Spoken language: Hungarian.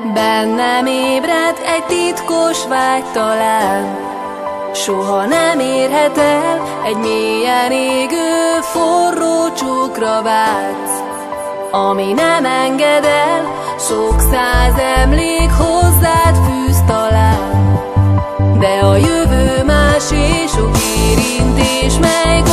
Bennem ébred egy titkos vágy talán, soha nem érhet el, egy mélyen égő forró csókra vágysz, ami nem enged el, sok száz emlék hozzád fűz talán. De a jövő más és sok érintés, mely